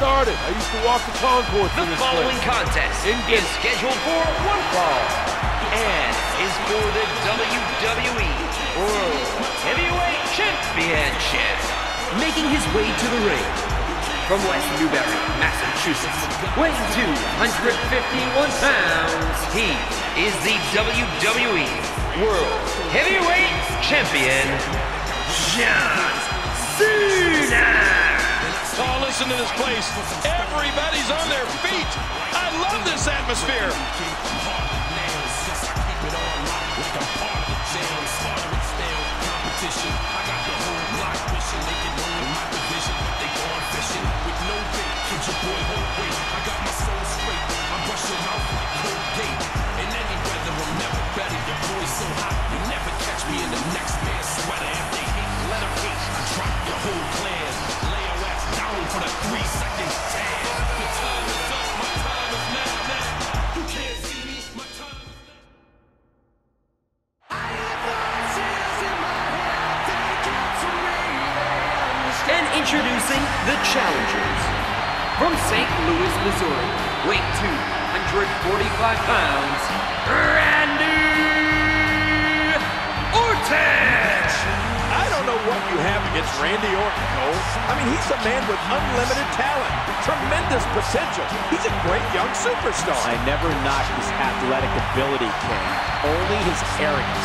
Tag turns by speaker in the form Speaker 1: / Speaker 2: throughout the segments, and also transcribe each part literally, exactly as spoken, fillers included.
Speaker 1: started. I used to walk the concourse
Speaker 2: The
Speaker 1: for this
Speaker 2: following
Speaker 1: place.
Speaker 2: contest
Speaker 1: In
Speaker 2: is scheduled for one fall and is for the W W E World Heavyweight Championship. Making his way to the ring from West Newbury, Massachusetts, weighing two hundred fifty-one pounds, he is the W W E World Heavyweight Champion, John Cena.
Speaker 3: Oh, listen to this place. Everybody's on their feet. I love this atmosphere.
Speaker 2: And introducing the challengers. From Saint Louis, Missouri, weight two hundred forty-five pounds, Randy Orton!
Speaker 1: I don't know what you have against Randy Orton, Cole. I mean, he's a man with unlimited talent, tremendous potential. He's a great young superstar.
Speaker 4: I never knocked his athletic ability, King. Only his arrogance.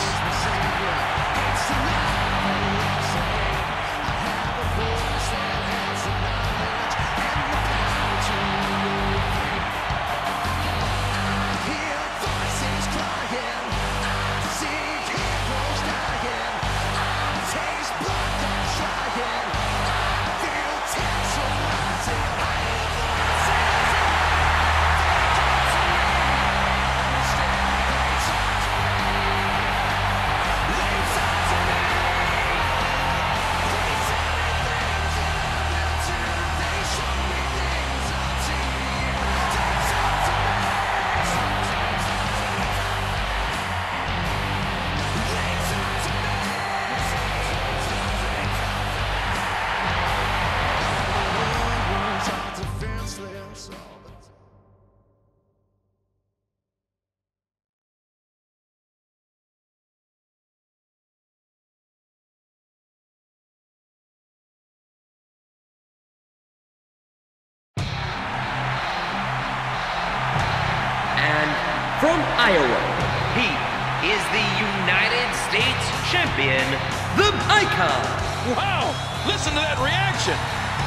Speaker 2: From Iowa, he is the United States Champion, the Icon.
Speaker 3: Wow, listen to that reaction.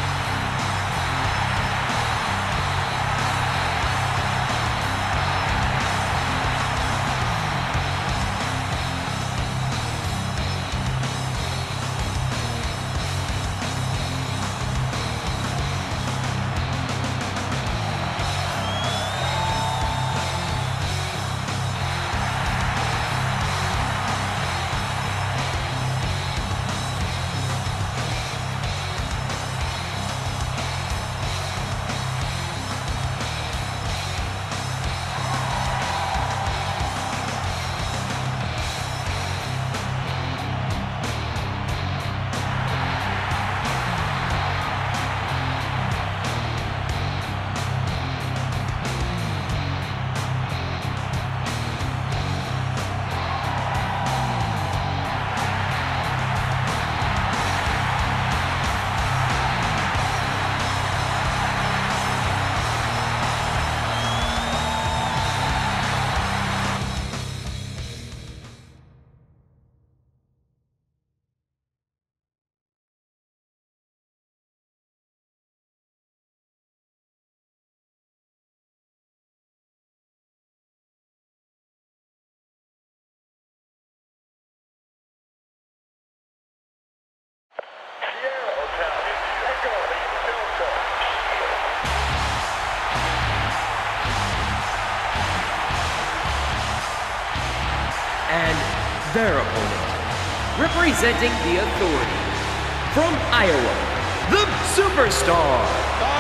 Speaker 2: And their opponent, representing the Authority, from Iowa, the Superstar.
Speaker 3: Oh,